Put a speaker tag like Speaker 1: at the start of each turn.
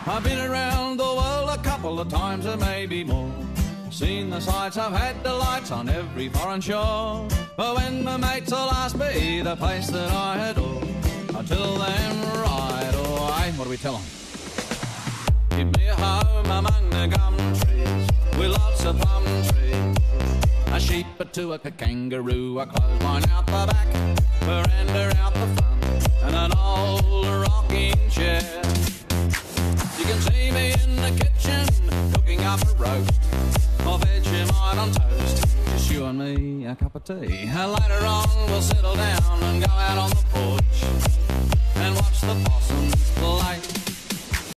Speaker 1: I've been around the world a couple of times or maybe more. Seen the sights, I've had delights on every foreign shore. But when my mates all ask me the place that I adore, I tell them right away. What do we tell them? Give me a home among the gum trees with lots of plum trees. A sheep, a two, a kangaroo, a clothesline out the back, veranda out the front, and an old rocking chair. You can see me in the kitchen cooking up a roast or Vegemite on toast, just you and me, a cup of tea. And later on we'll settle down and go out on the porch and watch the possums play.